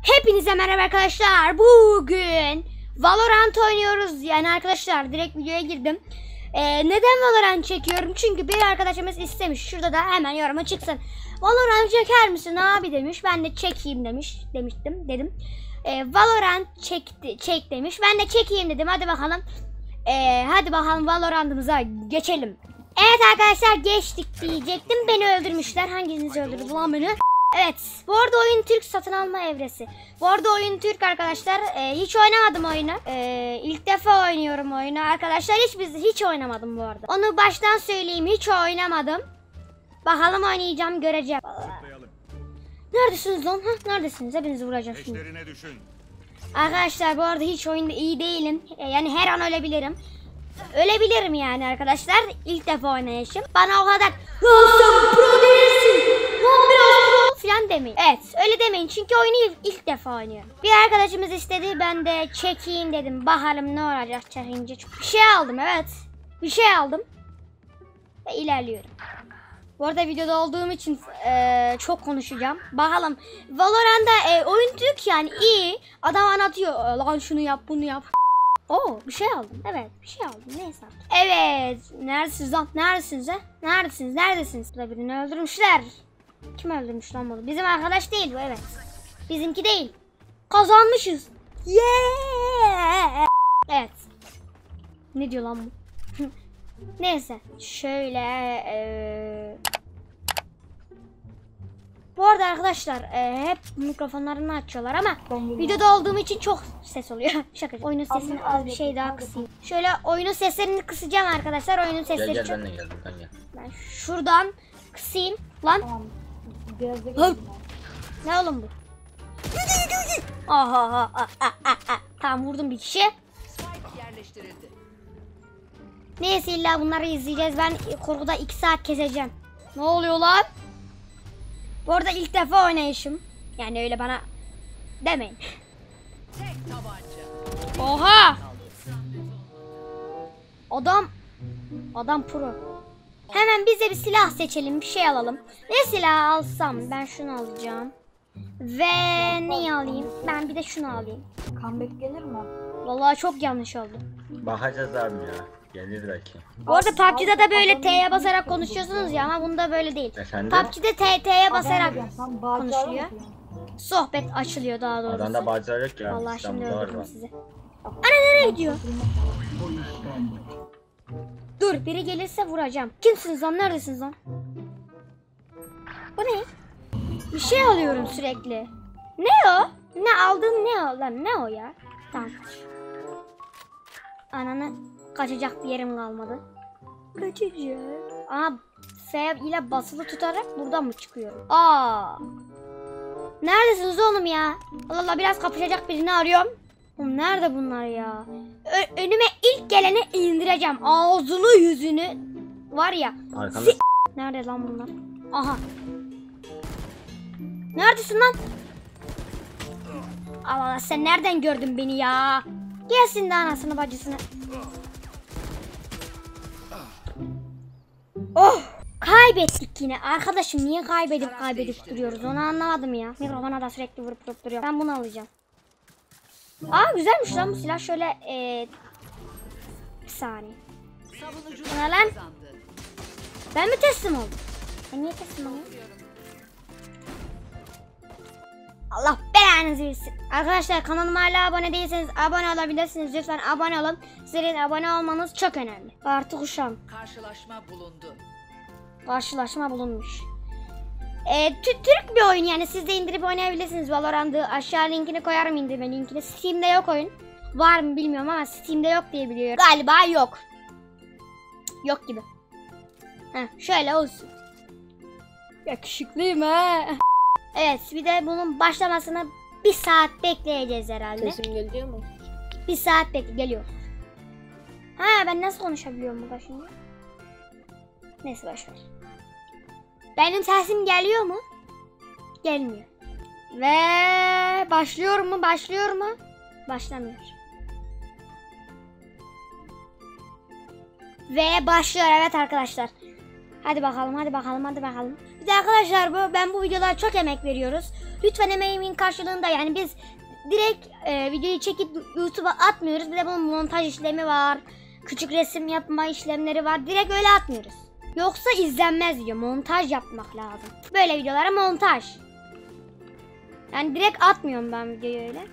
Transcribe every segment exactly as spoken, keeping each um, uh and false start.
Hepinize merhaba arkadaşlar. Bugün Valorant oynuyoruz. Yani arkadaşlar direkt videoya girdim. Ee, neden Valorant çekiyorum? Çünkü bir arkadaşımız istemiş. Şurada da hemen yoruma çıksın. Valorant çeker misin abi demiş. Ben de çekeyim demiş. Demiştim dedim. Ee, Valorant çekti, çek demiş. Ben de çekeyim dedim. Hadi bakalım. Ee, hadi bakalım Valorant'ımıza geçelim. Evet arkadaşlar geçtik diyecektim. Beni öldürmüşler. Hanginizi öldürdü lan beni? Evet, bu arada oyun Türk satın alma evresi. Bu arada oyun Türk arkadaşlar. Ee, hiç oynamadım oyunu. Ee, ilk defa oynuyorum oyunu arkadaşlar. Hiç biz hiç oynamadım bu arada. Onu baştan söyleyeyim, hiç oynamadım. Bakalım oynayacağım, göreceğim. Neredesiniz lan? Hah, neredesiniz? Hepinizi vuracağım şimdi. Arkadaşlar bu arada hiç oyunda iyi değilim. Ee, yani her an ölebilirim. Ölebilirim yani arkadaşlar. İlk defa oynayışım. Bana o kadar "Sen pro değilsin. Lan biraz pro" falan demeyin. Evet öyle demeyin çünkü oyunu ilk, ilk defa oynuyorum. Bir arkadaşımız istedi, ben de çekeyim dedim. Bakalım ne olacak çekince. Bir şey aldım, evet. Bir şey aldım. Ve ilerliyorum. Bu arada videoda olduğum için e, çok konuşacağım. Bakalım. Valorant'da e, oyun Türk yani iyi. Adam anlatıyor. Lan şunu yap, bunu yap. Oo, bir şey aldım. Evet, bir şey aldım. Neyse. Evet. Neredesiniz lan? Neredesiniz ha? Neredesiniz? Neredesiniz? Burada birini öldürmüşler. Kim öldürmüş lan bunu? Bizim arkadaş değil bu, evet. Bizimki değil. Kazanmışız. Yeah! Evet. Ne diyor lan bu? Neyse. Şöyle ee... Bu arada arkadaşlar e, hep mikrofonlarını açıyorlar ama videoda olduğum için çok ses oluyor. Şaka. Oyunun sesini az bir şey daha kısayım. Şöyle oyunun seslerini kısacağım arkadaşlar. Oyunun sesleri gel, gel, çok... ben de geldim, ben gel. Ben şuradan kısayım. Lan. Tamam. Ne oğlum bu? Aha, aha, aha, aha, aha. Tamam vurdum bir kişi. Neyse illa bunları izleyeceğiz. Ben korkuda iki saat keseceğim. Ne oluyor lan? Bu arada ilk defa oynayışım. Yani öyle bana demeyin. Oha! Adam Adam pro. Hemen bize bir silah seçelim, bir şey alalım. Ne silah alsam? Ben şunu alacağım. Ve neyi alayım? Ben bir de şunu alayım. Comeback gelir mi? Vallahi çok yanlış oldu. Bakacağız abi ya. Gelir belki. Bu arada P U B G'de de böyle T'ye basarak konuşuyorsunuz ya ama bunda böyle değil. Efendim? P U B G'de T, T'ye basarak Sen konuşuluyor. Sohbet açılıyor daha doğrusu. Adanda bağcılar yok ya. Vallahi şimdi İstanbul'da var öldürdüm bak. sizi. Ana nereye gidiyor? Dur biri gelirse vuracağım. Kimsiniz lan? Neredesiniz lan? Bu ne? Bir şey alıyorum sürekli. Ne o? Ne aldığım ne o lan? Ne o ya? Tamam. Ananı kaçacak bir yerim kalmadı. Kaçacak. Aa, F ile basılı tutarak buradan mı çıkıyorum? Aa. Neredesiniz oğlum ya? Allah Allah, biraz kapışacak birini arıyorum. Oğlum nerede bunlar ya? Ö önüme ilk geleni indireceğim. Ağzını yüzünü var ya. Arkanda. Nerede lan bunlar? Aha. Neredesin lan? Allah Allah, sen nereden gördün beni ya? Gelsin de anasını bacısını. Oh! Kaybettik yine. Arkadaşım niye kaybedip kaybedip duruyoruz? Onu anlamadım ya. Mikrofona da sürekli vurup vurup duruyor. Ben bunu alacağım. Aa güzelmiş lan bu silah. Şöyle ee... bir saniye. Bu ne lan? Ben mi teslim oldum? Ben niye teslim oldum? Allah belanızı versin. Arkadaşlar kanalıma hala abone değilseniz abone olabilirsiniz. Lütfen abone olun. Sizlerin abone olmanız çok önemli. Artı kuşam. Karşılaşma bulundu. Karşılaşma bulunmuş. Ee, Türk bir oyun yani, siz de indirip oynayabilirsiniz Valorant'ı. Aşağı linkini koyarım, indirme linkini. Steam'de yok oyun. Var mı bilmiyorum ama Steam'de yok diye biliyorum. Galiba yok. Yok gibi. Heh, şöyle olsun. Yakışıklıyım ha. Evet, bir de bunun başlamasını bir saat bekleyeceğiz herhalde. Sesim geliyor mu? Bir saat bekle geliyor. Ha, ben nasıl konuşabiliyorum burada şimdi? Neyse boşver. Benim sesim geliyor mu? Gelmiyor. Ve başlıyor mu? Başlıyor mu? Başlamıyor. Ve başlıyor, evet arkadaşlar. Hadi bakalım, hadi bakalım, hadi bakalım. Bir de arkadaşlar bu ben bu videolara çok emek veriyoruz. Lütfen emeğimin karşılığında yani biz direkt e, videoyu çekip YouTube'a atmıyoruz. Bir de bunun montaj işlemi var. Küçük resim yapma işlemleri var. Direkt öyle atmıyoruz. Yoksa izlenmez video. Montaj yapmak lazım. Böyle videolara montaj. Yani direkt atmıyorum ben videoyu öyle.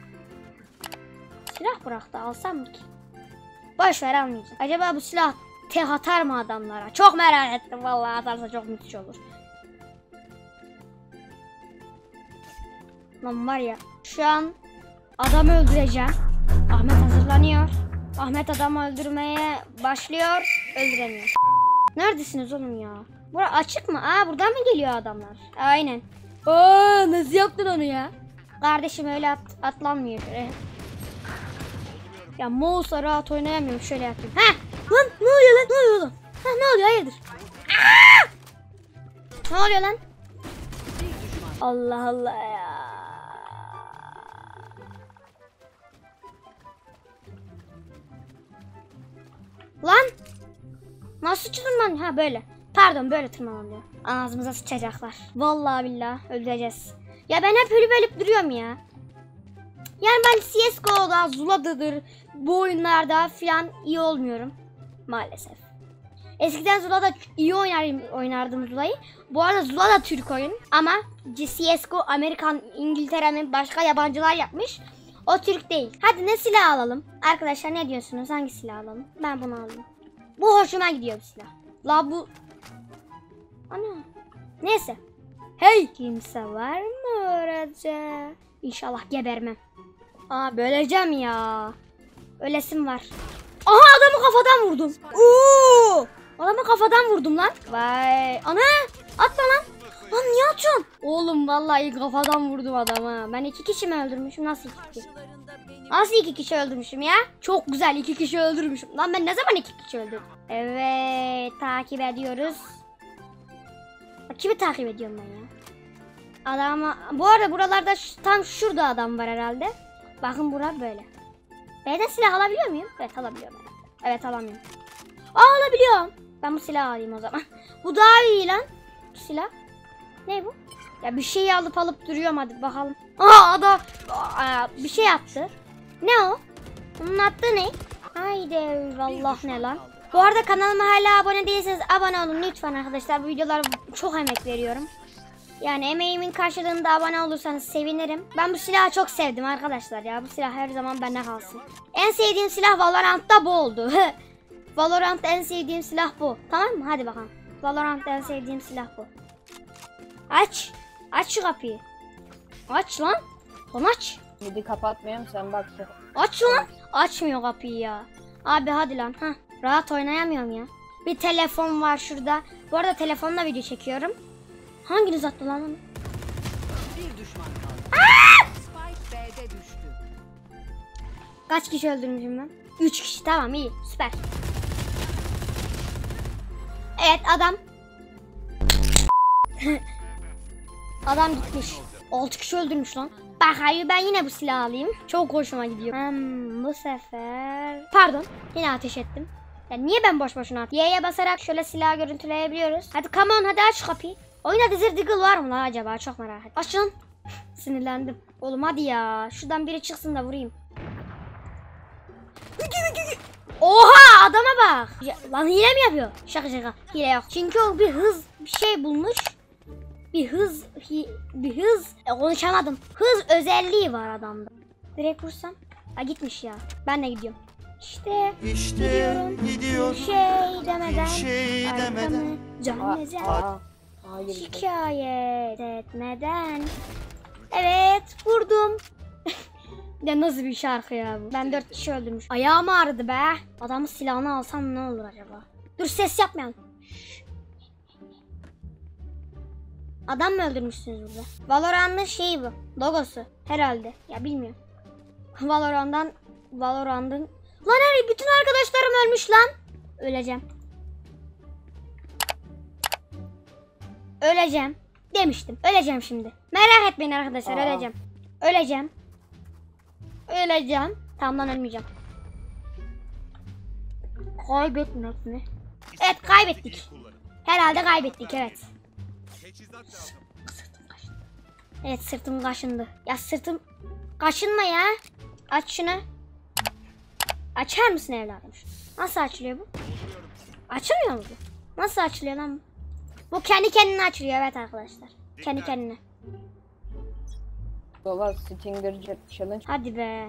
Silah bıraktı. Alsam mı ki? Boş ver, almayacağım. Acaba bu silah tek atar mı adamlara? Çok merak ettim. Vallahi atarsa çok müthiş olur. Lan var ya. Şu an adamı öldüreceğim. Ahmet hazırlanıyor. Ahmet adamı öldürmeye başlıyor. Öldüremiyor. Neredesiniz oğlum ya? Bura açık mı? Aa, buradan mı geliyor adamlar? Aynen. Aa, nasıl yaptın onu ya? Kardeşim öyle at, atlanmıyor şöyle. Ya mouse'la rahat oynayamıyorum. Şöyle yapayım. Ha! Lan ne oluyor lan? Ne oluyor lan? Ha, ne oluyor? Hayırdır? Aa! Ne oluyor lan? Allah Allah ya. Lan! Nasıl tırman? Ha böyle. Pardon, böyle tırmanıyor. Ağzımıza sıçacaklar. Vallahi billahi öldüreceğiz. Ya ben hep ölüp ölüp duruyorum ya. Yani ben C S G O'da, Zula'dadır, bu oyunlarda falan iyi olmuyorum. Maalesef. Eskiden Zula'da iyi oynardım, oynardım Zula'yı. Bu arada Zula da Türk oyun. Ama C S G O Amerikan, İngiltere'nin başka yabancılar yapmış. O Türk değil. Hadi ne silah alalım? Arkadaşlar ne diyorsunuz? Hangi silah alalım? Ben bunu alayım. Bu hoşuma gidiyor bu silah. La bu... Ana. Neyse. Hey! Kimse var mı orada? İnşallah gebermem. Aa, böleceğim ya. Ölesim var. Aha, adamı kafadan vurdum. Oo! Adamı kafadan vurdum lan. Vay. Ana! Atma lan. Lan niye atıyorsun? Oğlum vallahi kafadan vurdum adamı. Ben iki kişi mi öldürmüşüm? Nasıl iki kişi? Nasıl iki kişi öldürmüşüm ya? Çok güzel, iki kişi öldürmüşüm. Lan ben ne zaman iki kişi öldürdüm? Evet, takip ediyoruz. Kimi takip ediyorum ben ya? Adama, bu arada buralarda tam şurada adam var herhalde. Bakın bura böyle. B'de silah alabiliyor muyum? Evet, alabiliyorum. Evet, alamıyorum. Aa, alabiliyorum. Ben bu silahı alayım o zaman. Bu daha iyi lan. Bu silah. Ne bu? Ya bir şeyi alıp alıp duruyorum, hadi bakalım. Aa, adam aa, bir şey attı. Ne o? Onun attığı ne? Haydi vallahi, ne lan? Bu arada kanalıma hala abone değilseniz abone olun lütfen arkadaşlar. Bu videolara çok emek veriyorum. Yani emeğimin karşılığında abone olursanız sevinirim. Ben bu silahı çok sevdim arkadaşlar ya. Bu silah her zaman bende kalsın. En sevdiğim silah Valorant'ta bu oldu. Valorant'ta en sevdiğim silah bu. Tamam mı? Hadi bakalım. Valorant'ta en sevdiğim silah bu. Aç. Aç şu kapıyı. Aç lan. Lan aç. Midi kapatmıyorum, sen bak. Aç lan. Açmıyor kapıyı ya. Abi hadi lan. Heh. Rahat oynayamıyorum ya. Bir telefon var şurada. Bu arada telefonla video çekiyorum. Hanginiz attı lan onu? Bir düşman kaldı. Spike B'de düştü. Kaç kişi öldürmüşüm ben? Üç kişi, tamam, iyi, süper. Evet, adam. Adam gitmiş. Altı kişi öldürmüş lan. Bak hayır, ben yine bu silahı alayım. Çok hoşuma gidiyor. Hmm, bu sefer... Pardon, yine ateş ettim. Ya niye ben boş boşuna at? Y'ye basarak şöyle silahı görüntüleyebiliyoruz. Hadi come on, hadi aç kapıyı. Oyunda Desert Eagle var mı lan acaba? Çok merak ettim. Aç lan. Sinirlendim. Oğlum hadi ya. Şuradan biri çıksın da vurayım. Oha, adama bak. Ya, lan hile mi yapıyor? Şaka şaka. Hile yok. Çünkü o bir hız bir şey bulmuş. Bir hız hi, bir hız e, konuşamadım. Hız özelliği var adamda. Direkt vursam. Ha, gitmiş ya. Ben de gidiyorum. İşte, İşte gidiyorum. gidiyor. Bir şey demeden. Bir şey demeden. Canınıza Aa, hayır. şikayet etmeden. Evet, vurdum. Ya nasıl bir şarkı ya bu? Ben dört kişi öldürmüş. Ayağım ağrıdı be. Adamın silahını alsam ne olur acaba? Dur, ses yapmayalım. Adam mı öldürmüşsünüz burada? Valorant'ın şeyi bu. Logosu. Herhalde. Ya bilmiyorum. Valorant'dan Valorant'ın. Lan her bütün arkadaşlarım ölmüş lan. Öleceğim. Öleceğim. Demiştim. Öleceğim şimdi. Merak etmeyin arkadaşlar. Aa. Öleceğim. Öleceğim. Öleceğim. Tamam lan, ölmeyeceğim. Kaybetmek mi? Evet, kaybettik. Herhalde kaybettik, evet. Evet, sırtım kaşındı. Ya sırtım kaşınma ya. Aç şunu. Açar mısın evladım? Nasıl açılıyor bu? Açılmıyor mu bu? Nasıl açılıyor lan bu? Bu kendi kendine açılıyor, evet arkadaşlar. Kendi kendine. Dolar Stinger Challenge. Hadi be.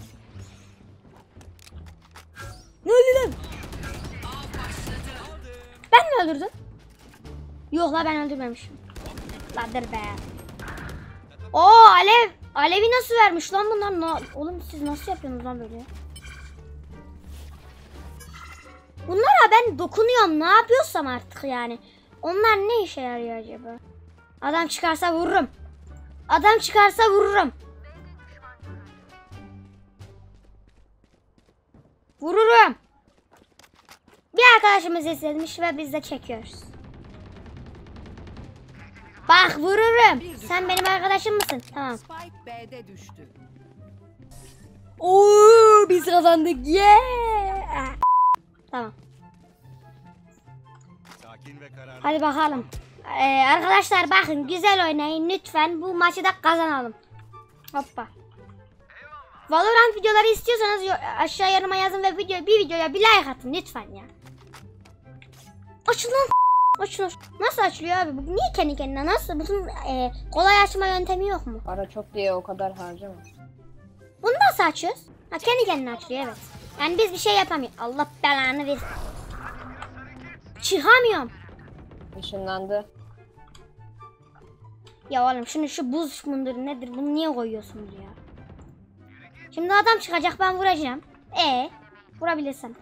Ne oldu lan? Ben mi öldürdüm? Yok la, ben öldürmemişim. Ladır be. Oo, alev. Alevi nasıl vermiş lan bunlar? Na Oğlum siz nasıl yapıyorsunuz lan böyle? Bunlara ben dokunuyorum, ne yapıyorsam artık yani. Onlar ne işe yarıyor acaba? Adam çıkarsa vururum. Adam çıkarsa vururum. Vururum. Bir arkadaşımız istemiş ve biz de çekiyoruz. Bak vururum. Sen benim arkadaşım mısın? Tamam. Spike B'de düştü. Oo, biz kazandık. Yeah. Tamam. Sakin ve kararlı. Hadi bakalım. Ee, arkadaşlar bakın, güzel oynayın lütfen. Bu maçı da kazanalım. Hoppa. Valorant videoları istiyorsanız aşağı yoruma yazın ve video bir videoya bir like atın lütfen ya. Açın lan. Açın. Nasıl açılıyor abi? Bu niye kendi kendine? Nasıl? Bütün e, kolay açma yöntemi yok mu? Para çok diye o kadar harcama. Bunu nasıl açıyoruz? Ha, kendi kendine açılıyor, evet. Yani biz bir şey yapamıyoruz. Allah belanı versin. Çıkamıyorum. Işınlandı. Ya oğlum şunu, şu buz mundur nedir? Bunu niye koyuyorsun buraya? Şimdi adam çıkacak, ben vuracağım. E vurabilirsem.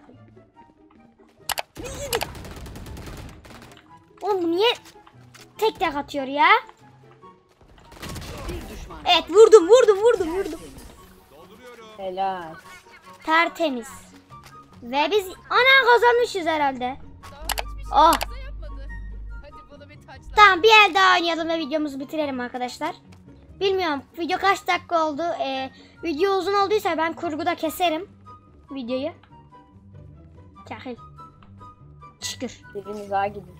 Oğlum bu niye tek tek atıyor ya? Bir düşman. Evet, vurdum vurdum vurdum vurdum. Helal. Tertemiz. Ve biz ana kazanmışız herhalde. Oh. Tamam, bir el daha oynayalım ve videomuzu bitirelim arkadaşlar. Bilmiyorum video kaç dakika oldu. Ee, video uzun olduysa ben kurguda keserim videoyu. Kahil. Şükür. Biriniz daha gidin.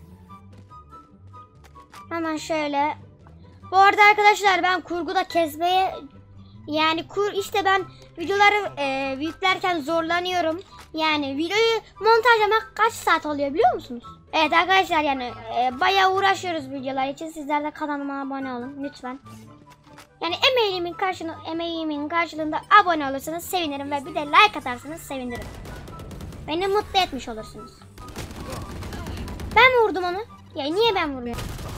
Hemen şöyle. Bu arada arkadaşlar ben kurguda kesmeye, yani kur işte ben videoları e, yüklerken zorlanıyorum. Yani videoyu montajlamak kaç saat oluyor biliyor musunuz? Evet arkadaşlar, yani e, bayağı uğraşıyoruz videolar için. Sizler de kanalıma abone olun lütfen. Yani emeğimin karşılığında, emeğimin karşılığında abone olursanız sevinirim ve bir de like atarsanız sevinirim. Beni mutlu etmiş olursunuz. Ben mi vurdum onu? Ya niye ben vuruyorum?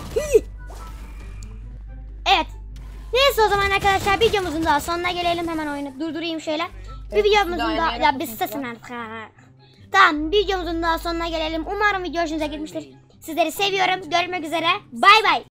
Evet. Neyse o zaman arkadaşlar, videomuzun daha sonuna gelelim. Hemen oyunu durdurayım şöyle. Bir Evet, videomuzun daha daha... yeni Ya bir yapmışsınız susun lan. artık. Ha. Tamam, videomuzun daha sonuna gelelim. Umarım video hoşunuza gitmiştir. Sizleri seviyorum. Görüşmek üzere. Bay bay.